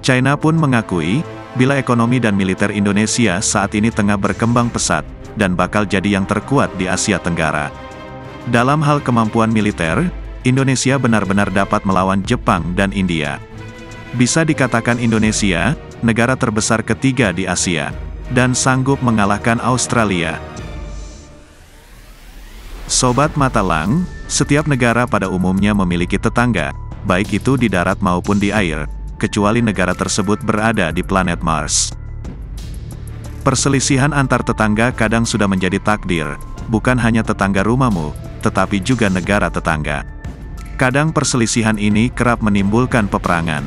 China pun mengakui, bila ekonomi dan militer Indonesia saat ini tengah berkembang pesat, dan bakal jadi yang terkuat di Asia Tenggara. Dalam hal kemampuan militer, Indonesia benar-benar dapat melawan Jepang dan India. Bisa dikatakan Indonesia, negara terbesar ketiga di Asia, dan sanggup mengalahkan Australia. Sobat Matalang, setiap negara pada umumnya memiliki tetangga, baik itu di darat maupun di air, kecuali negara tersebut berada di planet Mars. Perselisihan antar tetangga kadang sudah menjadi takdir, bukan hanya tetangga rumahmu, tetapi juga negara tetangga. Kadang perselisihan ini kerap menimbulkan peperangan.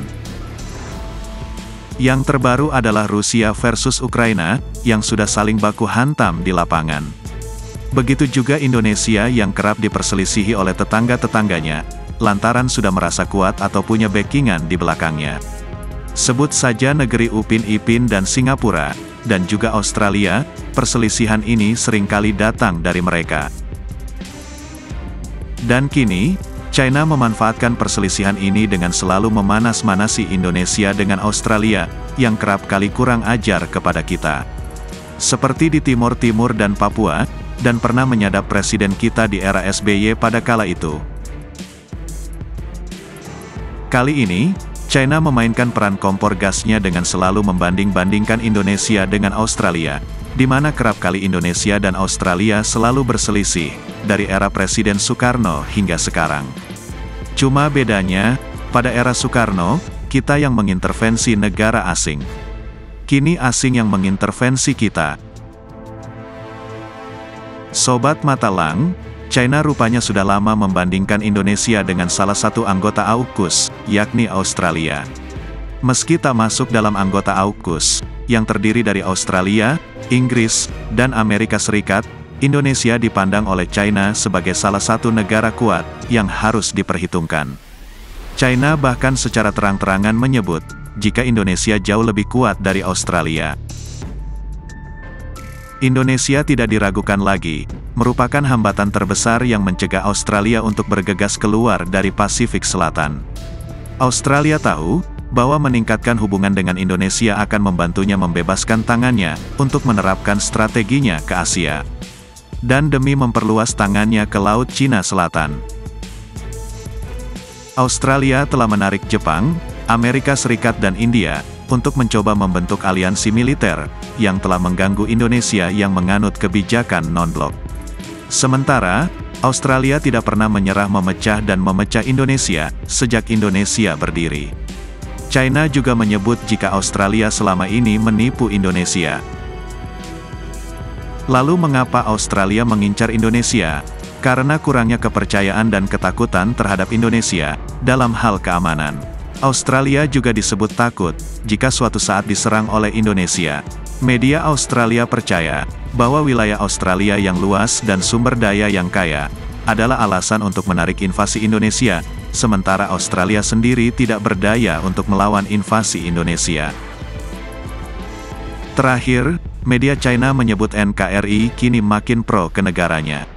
Yang terbaru adalah Rusia versus Ukraina, yang sudah saling baku hantam di lapangan. Begitu juga Indonesia yang kerap diperselisihi oleh tetangga-tetangganya, lantaran sudah merasa kuat atau punya backingan di belakangnya. Sebut saja negeri Upin Ipin dan Singapura, dan juga Australia, perselisihan ini seringkali datang dari mereka. Dan kini, China memanfaatkan perselisihan ini dengan selalu memanas-manasi Indonesia dengan Australia, yang kerap kali kurang ajar kepada kita. Seperti di Timor Timur dan Papua, dan pernah menyadap presiden kita di era SBY pada kala itu. Kali ini, China memainkan peran kompor gasnya dengan selalu membanding-bandingkan Indonesia dengan Australia, di mana kerap kali Indonesia dan Australia selalu berselisih, dari era Presiden Soekarno hingga sekarang. Cuma bedanya, pada era Soekarno, kita yang mengintervensi negara asing. Kini asing yang mengintervensi kita. Sobat Matalang, China rupanya sudah lama membandingkan Indonesia dengan salah satu anggota AUKUS, yakni Australia. Meski tak masuk dalam anggota AUKUS, yang terdiri dari Australia, Inggris, dan Amerika Serikat, Indonesia dipandang oleh China sebagai salah satu negara kuat, yang harus diperhitungkan. China bahkan secara terang-terangan menyebut, jika Indonesia jauh lebih kuat dari Australia. Indonesia tidak diragukan lagi, merupakan hambatan terbesar yang mencegah Australia untuk bergegas keluar dari Pasifik Selatan. Australia tahu, bahwa meningkatkan hubungan dengan Indonesia akan membantunya membebaskan tangannya, untuk menerapkan strateginya ke Asia. Dan demi memperluas tangannya ke Laut Cina Selatan. Australia telah menarik Jepang, Amerika Serikat dan India, untuk mencoba membentuk aliansi militer, yang telah mengganggu Indonesia yang menganut kebijakan non-blok. Sementara, Australia tidak pernah menyerah memecah dan memecah Indonesia, sejak Indonesia berdiri. China juga menyebut jika Australia selama ini menipu Indonesia. Lalu mengapa Australia mengincar Indonesia? Karena kurangnya kepercayaan dan ketakutan terhadap Indonesia, dalam hal keamanan. Australia juga disebut takut, jika suatu saat diserang oleh Indonesia. Media Australia percaya, bahwa wilayah Australia yang luas dan sumber daya yang kaya, adalah alasan untuk menarik invasi Indonesia, sementara Australia sendiri tidak berdaya untuk melawan invasi Indonesia. Terakhir, media China menyebut NKRI kini makin pro ke negaranya.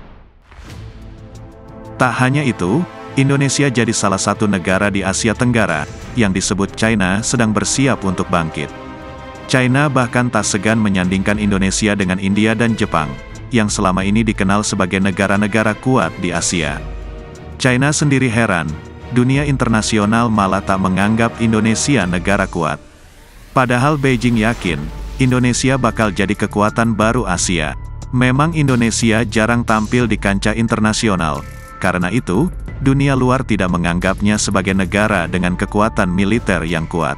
Tak hanya itu, Indonesia jadi salah satu negara di Asia Tenggara, yang disebut China sedang bersiap untuk bangkit. China bahkan tak segan menyandingkan Indonesia dengan India dan Jepang, yang selama ini dikenal sebagai negara-negara kuat di Asia. China sendiri heran, dunia internasional malah tak menganggap Indonesia negara kuat. Padahal Beijing yakin, Indonesia bakal jadi kekuatan baru Asia. Memang Indonesia jarang tampil di kancah internasional, karena itu, dunia luar tidak menganggapnya sebagai negara dengan kekuatan militer yang kuat.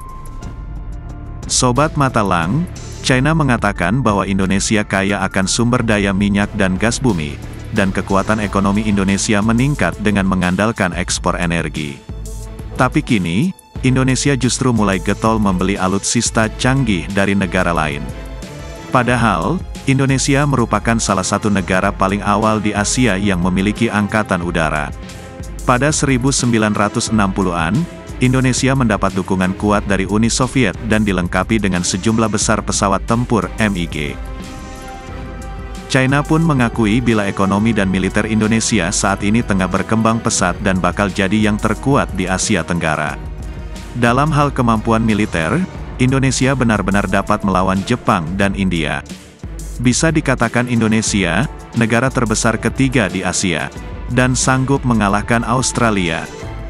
Sobat Matalang, China mengatakan bahwa Indonesia kaya akan sumber daya minyak dan gas bumi, dan kekuatan ekonomi Indonesia meningkat dengan mengandalkan ekspor energi. Tapi kini, Indonesia justru mulai getol membeli alutsista canggih dari negara lain. Padahal, Indonesia merupakan salah satu negara paling awal di Asia yang memiliki angkatan udara. Pada 1960-an, Indonesia mendapat dukungan kuat dari Uni Soviet dan dilengkapi dengan sejumlah besar pesawat tempur MiG. China pun mengakui bila ekonomi dan militer Indonesia saat ini tengah berkembang pesat dan bakal jadi yang terkuat di Asia Tenggara. Dalam hal kemampuan militer, Indonesia benar-benar dapat melawan Jepang dan India. Bisa dikatakan Indonesia, negara terbesar ketiga di Asia, dan sanggup mengalahkan Australia.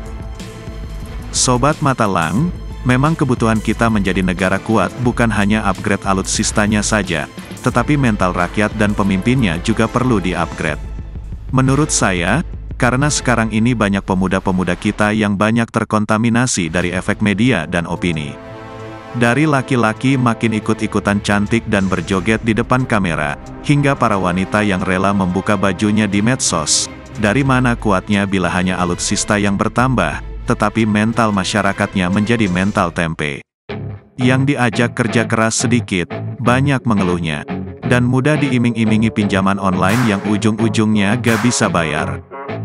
Sobat Matalang, memang kebutuhan kita menjadi negara kuat bukan hanya upgrade alutsistanya saja, tetapi mental rakyat dan pemimpinnya juga perlu di-upgrade. Menurut saya, karena sekarang ini banyak pemuda-pemuda kita yang banyak terkontaminasi dari efek media dan opini. Dari laki-laki makin ikut-ikutan cantik dan berjoget di depan kamera, hingga para wanita yang rela membuka bajunya di medsos. Dari mana kuatnya bila hanya alutsista yang bertambah, tetapi mental masyarakatnya menjadi mental tempe. Yang diajak kerja keras sedikit, banyak mengeluhnya. Dan mudah diiming-imingi pinjaman online yang ujung-ujungnya gak bisa bayar.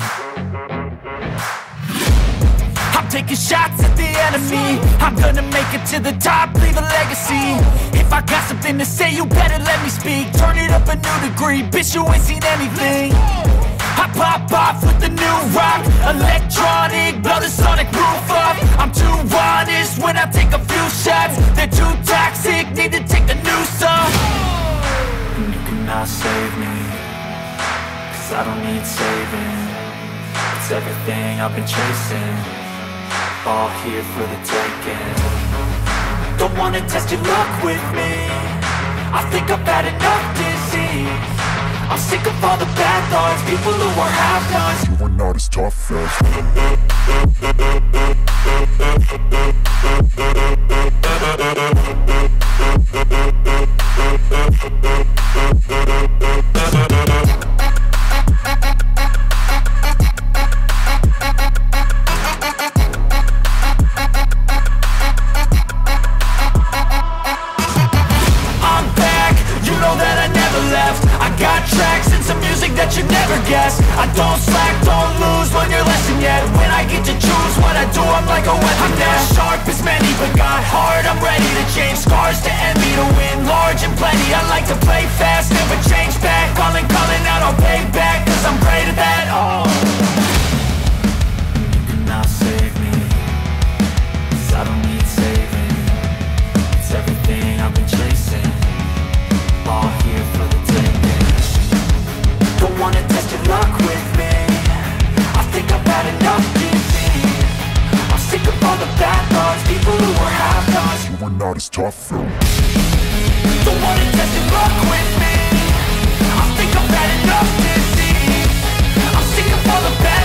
I'm taking shots at the enemy. I'm gonna make it to the top, leave a legacy. If I got something to say, you better let me speak. Turn it up a new degree, bitch, you ain't seen anything. I pop off with the new rock, electronic, blow the sonic roof up. I'm too honest when I take a few shots. They're too toxic, need to take the noose off. And you cannot save me, 'cause I don't need saving. It's everything I've been chasing, all here for the taking. Don't wanna test your luck with me, I think I've had enough disease. I'm sick of all the bad thoughts, people who are half-nots. You are not as tough as I don't slack, don't lose, learn your lesson yet. When I get to choose what I do, I'm like a weapon. I'm not sharp as many, but got hard, I'm ready to change. Scars to envy, to win large and plenty. I like to play fast, never change back. Calling out, I'll pay back, 'cause I'm great at that. Oh, you cannot save me, 'cause I don't need saving. It's everything I've been chasing, all here for the taking. Don't wanna test your luck with me, I think I've had enough disease. I'm sick of all the bad thoughts, people who are half-nots. You were not as tough though. Don't wanna test your luck with me, I think I've had enough disease. I'm sick of all the bad